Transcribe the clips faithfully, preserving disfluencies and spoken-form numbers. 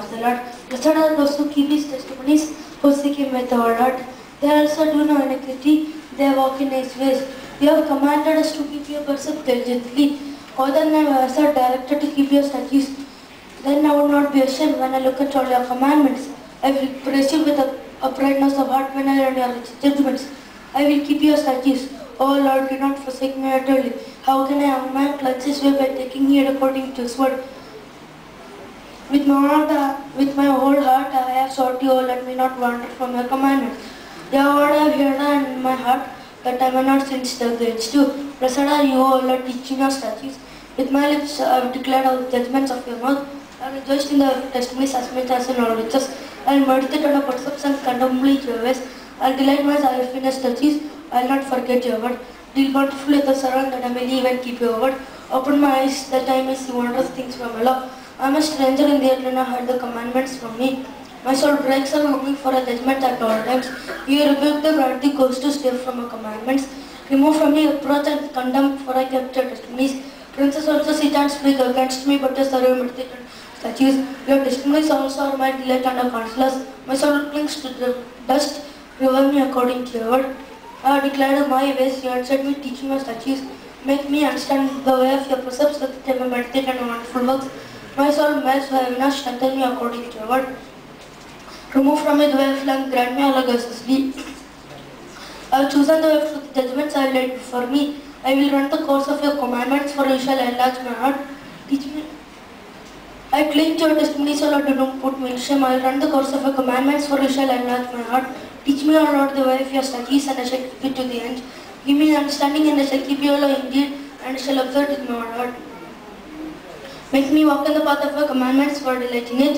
of the Lord. Blessed are those who keep his testimonies, who seek him with our heart. They also do no iniquity, they walk in his ways. You have commanded us to keep your precepts diligently. O then my words are directed to keep your statutes. Then I will not be ashamed when I look at all your commandments. I will praise you with a uprightness of heart when I learn your judgments. I will keep your statutes. O Lord, do not forsake me utterly. How can I amend cleanse his way by taking heed according to his word? With my, heart, uh, with my whole heart I have sought you, O let me not wander from your commandments. Your word I have heard in my heart, that I may not sin against you. Blessed are you, O Lord, teaching your statutes. With my lips I have declared all the judgments of your mouth. I rejoiced in the testimonies as much as in all riches. I will meditate on the precepts and contemplate your ways. I will delight myself in your statutes. I will not forget your word. Deal bountifully with the servant that I may live and keep your word. Open my eyes that I may see wondrous things from your law. I am a stranger in the earth and I heard the commandments from me. My soul breaks and longing for a judgment at all times. You rebuke the crafty goes to stay from your commandments. Remove from me approach and condemn, for I kept your testimonies. Princes also sit and speak against me, but your servant meditate on statutes. Your testimonies also are my delight and counselors. My soul clings to the dust. Revive me according to your word. I have declared my ways. You answered me, teaching your statutes. Make me understand the way of your precepts, so that I may meditate on your wonderful works. My soul melts, so I will not strengthen me according to your word. Remove from me the way of life, grant me all augustly. I have chosen the way of truth, judgments I laid before me. I will run the course of your commandments, for you shall enlarge my heart. Teach me. I cling to your testimonies, O Lord, do not put me in shame. I will run the course of your commandments, for you shall enlarge my heart. Teach me, O Lord, the way of your statutes, and I shall keep it to the end. Give me understanding, and I shall keep your law indeed, and I shall observe it with my heart. Make me walk in the path of your commandments, for delighting it.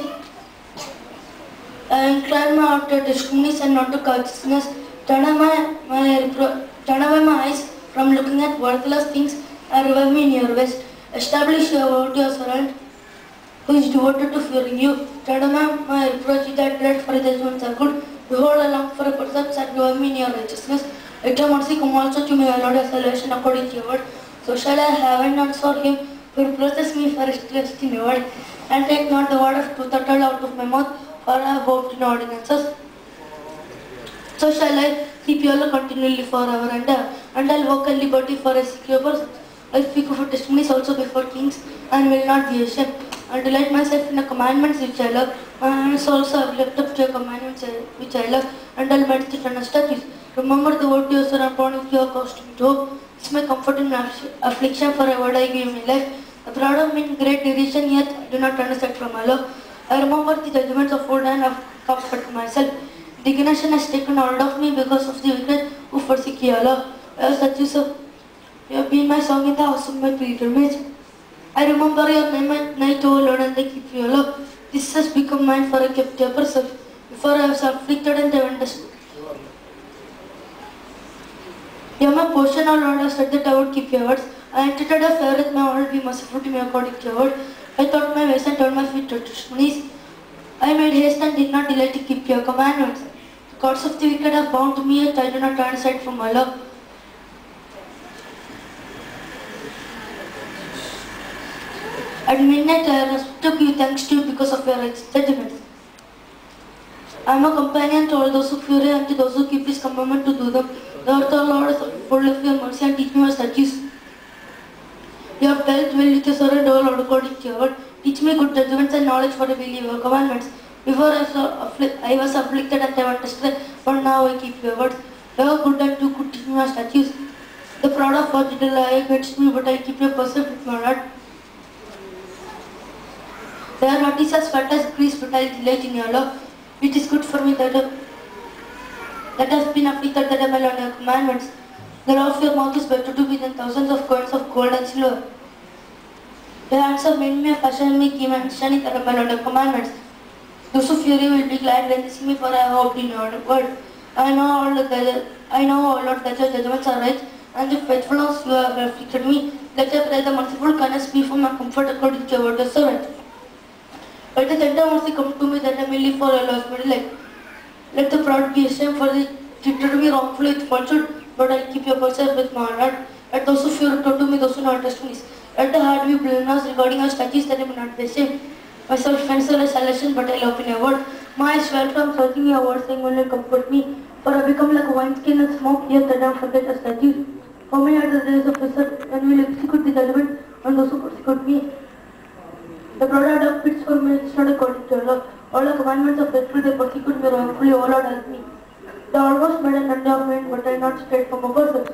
I incline my heart to testimonies and not to covetousness. Turn away my, turn away my eyes from looking at worthless things, and revive me in your ways. Establish your word to your servant, who is devoted to fearing you. Turn away my reproach that dread, for judgments are good. Behold, I long for a precepts, and revive me in your righteousness. Let your mercy come also to me, O Lord, your salvation according to your word. So shall I have and not for him who reproaches me for his trust in your word. And take not the word of truth uttered out of my mouth, for I have hoped in ordinances. So shall I keep your law continually forever and ever, and I will walk in liberty for a secure person. I speak of your testimonies also before kings, and will not be ashamed. I delight myself in the commandments which I love. My hands also have left up to your commandments which I love, and I will meditate on your statutes. Remember the word to your son upon which you are caused me to hope. This is my comfort in my affliction, for a word I give my life. The proud of me in great derision, yet I do not understand from my law. I remember the judgments of old and have comforted myself. Indignation has taken hold of me because of the wicked who forsake your law. I have such you have been my song in the house of my pilgrimage. I remember your name at night, O Lord, and I keep your law. This has become mine, for I kept your precepts. Before I was afflicted and I understood. You are my portion, O Lord. I have said that I would keep your words. I entered a fair with my heart, be merciful to me according to your word. I thought my ways and turned my feet to testimonies. I made haste and did not delay to keep your commandments. The cords of the wicked have bound to me, yet I do not turn aside from my law. At midnight I rose to give thanks to you because of your righteous judgments. I am a companion to all those who fear you and to those who keep his commandment to do them. The earth, O Lord, is full of your mercy, and teach me your statutes. You have dealt well with your servant, O Lord, according to your word. Teach me good judgments and knowledge, for I believe your commandments. Before I, saw afflict, I was afflicted and I went astray, but now I keep your words. You are good and too good, teach me your statutes. The proud of what did lie against me, but I keep your precepts with my heart. They are not as fat as grease, but I delight in your law. It is good for me that, uh, that has been afflicted, that I may learn your commandments. The law of your mouth is better to me than thousands of coins of gold and silver. Your hands have made me a fashion, me keep understanding that I may learn your commandments. Those who fear you will be glad when they see me, for I have hoped in your word. I know all the I know, O Lord, that your judgments are right, and the faithfulness you have afflicted me. Let I pray the merciful kindness be for my comfort according to your word, your servant. Let the tender mercy come to me, that I may live for your law's delight. Let the proud be ashamed, for they treated me wrongfully with falsehood, but I keep your precepts with my heart. Let those who fear return to me, those who not testimonies. Let the heart be blameless regarding your statutes, that I may not be ashamed. Myself cancel a selection, but I love in a word. My swell from searching your word saying only comfort me. For I become like a wineskin and smoke, yet I don't forget a statue. How many are the days of result when we will execute the judgment and those who persecute me? The product of pits for me is not according to law. All the commandments of faithful they persecute me wrongfully, O Lord help me. They almost made an end of me, but I not straight from a person.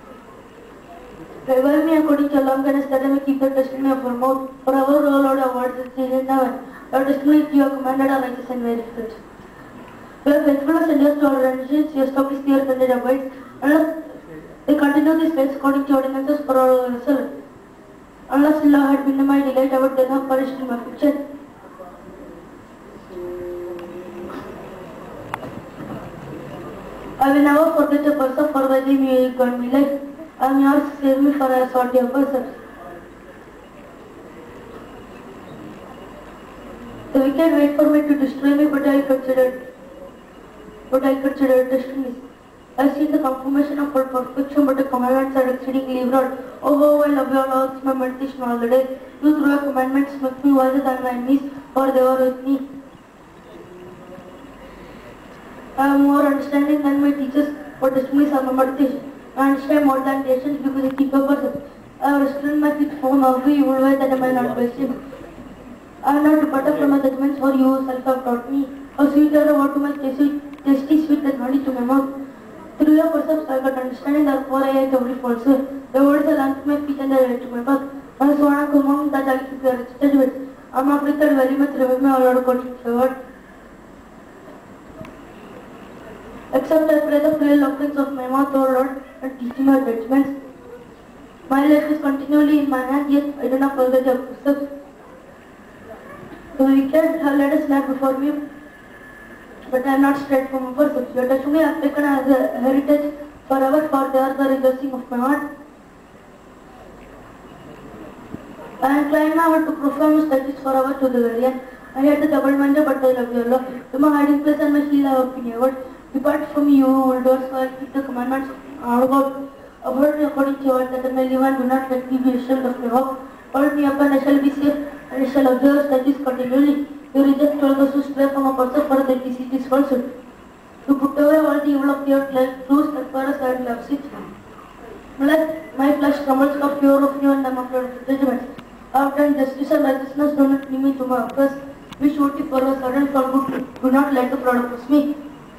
Revive me according to long kindness that I may keep the testimony of your mouth. Forever, O Lord, our words is in heaven. Your testimony you have commanded are righteous and very good. You are faithful and generous to our renditions, you establish the earth and it abides. Unless they continue this ways according to ordinances for our vessel. Unless law had been my delight, I would then have perished in my fiction. I will never forget the person for by thee you got me life. I am yours, save me for I sought your person. The wicked wait for me to destroy me, but I considered, but I considered destinies. I see the confirmation of our perfection, but the commandments are exceedingly broad. Oh, how I love your laws, my meditation all the day. You through your commandments make me wiser than my enemies, for they are with me. I am more understanding than my teachers, but testimonies are my meditation. I understand more than nations because I keep a person. I have restrained my feet from every evil way that I may not waste him. I have not departed from my judgments, for you yourself have taught me. How sweet are the word to my tasty, tasty sweet and honey to my mouth. Through your precepts I got understanding, therefore I hate every false way. The words are lamp to my feet and the light to my path. My swan command that I keep your judgments. I am afflicted very much, remember me, O Lord, according to your word. Except I pray the frail offerings of my mouth, O Lord, and teach me your judgments. My life is continually in my hand, yet I do not forget your precepts. The wicked have led us lie before me, but I am not straight from a person. Your testimony I have taken as a heritage forever, for they are the rejoicing of my heart. I incline my heart to perform your statutes forever to the very end. I hate the double-minded, but I love your law. To my hiding place and my shield I have been your word. Depart from you, O doors, for I keep the commandments of God. Avoid me according to your word, that I may live and do not let me be ashamed of my hope. Hold me up and I shall be safe, and I shall observe statutes continually. You reject all those who stray from a person, for their deceit is falsehood. You put away all the evil of the earth like truth, and for us I loves it. Let my flesh trembles for fear of you and I am afraid of the judgments. I have done justice and righteousness, do not leave me to my oppress. Be surety for a sudden for good, do not let the proud oppress me.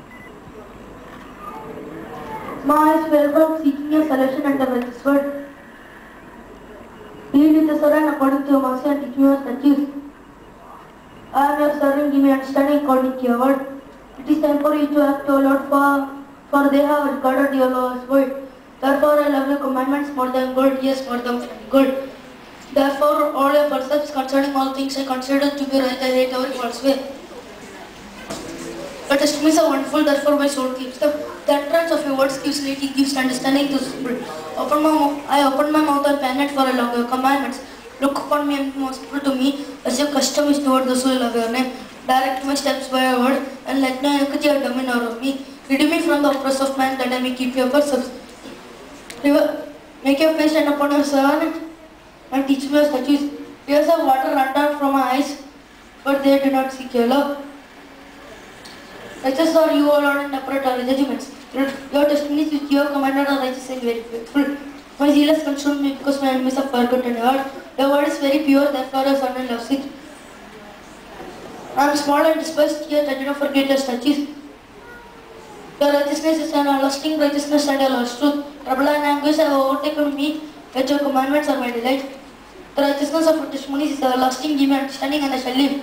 My eyes were from seeking your salvation and the righteous word. Lead with the servant according to your mercy and teach me your statutes. I am your servant, give me understanding according to your word. It is time for you to act, O Lord, for, for they have regarded your law's word. Therefore I love your commandments more than gold, yes, more than gold. Therefore all your precepts concerning all things I consider to be right, I hate every false way. Your testimonies are wonderful, therefore my soul keeps them. The entrance of your words gives light, it gives understanding to the spirit. Open my, I open my mouth and pen it for a love your commandments. Look upon me and be merciful to me, as your custom is toward those who love your name. Direct my steps by your word, and let no iniquity or dominion over me. Redeem me from the oppress of man, that I may keep your precepts. Make your face shine upon your servant, and teach me your statutes. Tears of water run down from my eyes, but they do not seek your love. Righteous are you, O Lord, and upright are your judgments. Your testimonies which you have commanded are righteous and very faithful. My zeal has consumed me because my enemies have forgotten your word. Your word is very pure, therefore your son loves it. I am small and despised, yet I do not forget your statutes. Your righteousness is an everlasting righteousness and your lost truth. Trouble and anguish have overtaken me, yet your commandments are my delight. The righteousness of your testimonies is everlasting, give me understanding, and I shall live.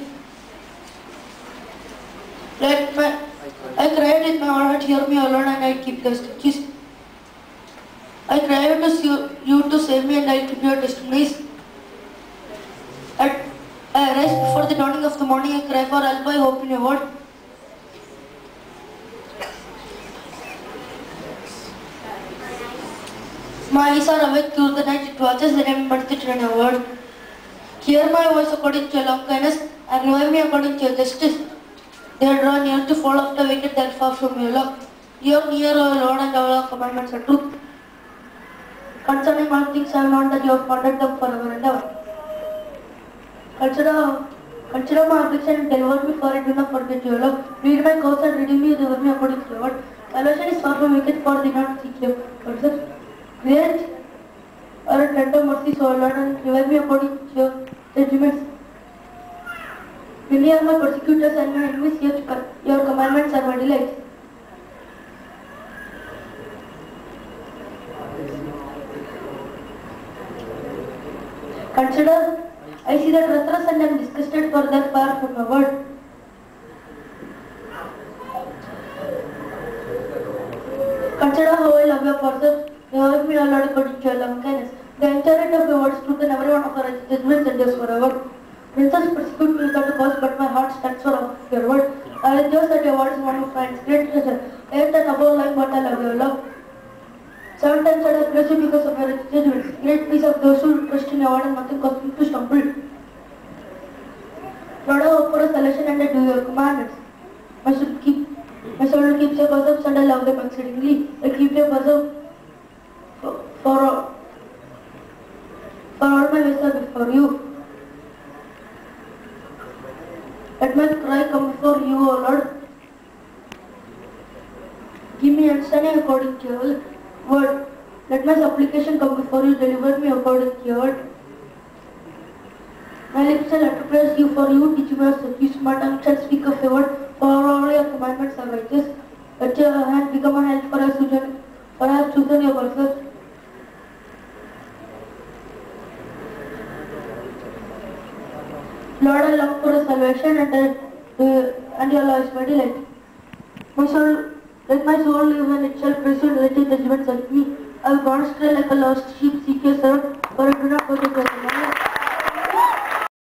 Let my, I cried with my heart, hear me, O Lord, and I keep your statutes. I cry to you to save me, and I keep your testimonies. At, I arise before the dawning of the morning, I cry for help, I hope in your word. My eyes are awake through the night, it watches that I am meditated in your word. Hear my voice according to your long kindness, and revive me according to your justice. They are drawn near to fall after wicked, they are far from your law. You are near, O Lord, and all your commandments are truth. Concerning all things I have known that you have pondered them forever and ever. Consider Consider my affliction and deliver me, for I do not forget your love. Read my cause and redeem me, deliver me according to your word. Salvation is far from wicked, for they not seek you. Create or a tender mercy, so Lord, and revive me according to your judgments. Many are my persecutors and my enemies, yet your commandments are my delight. Consider, I see the treacherous and am disgusted for their far from your word. Consider how I love your pursuit. Revive me, O Lord, according to your loving kindness. The entirety of your words, truth, and every one of our judgments endures forever. Princes persecute me without a cause, but my heart stands for your word. I rejoice that your word is one of mine, great treasure. Yet and above life, but I love your love. Seven times I have praised you because of your judgments. Great peace of those who trust in your word, and nothing causes me to stumble. Lord, I hope for a salvation, and I do your commandments. My soul keep, my soul keeps your precepts, and I love them exceedingly. I keep your precepts for, for, for all my ways are before you. Let my cry come before you, O Lord. Give me understanding according to your word. Let my supplication come before you. Deliver me according to your word. My lips shall utter praise you, for you teach me your statutes. My tongue shall speak of your word, for all your commandments are righteous. Let your hand become a help, for I have chosen, for I have chosen your precepts. Lord, I long for a salvation, and, I, uh, and your law is my delight. My soul, let my soul live, and it shall praise you, and let your judgments help me. I will gone astray like a lost sheep, seek your servant, for I do not forget your commandments.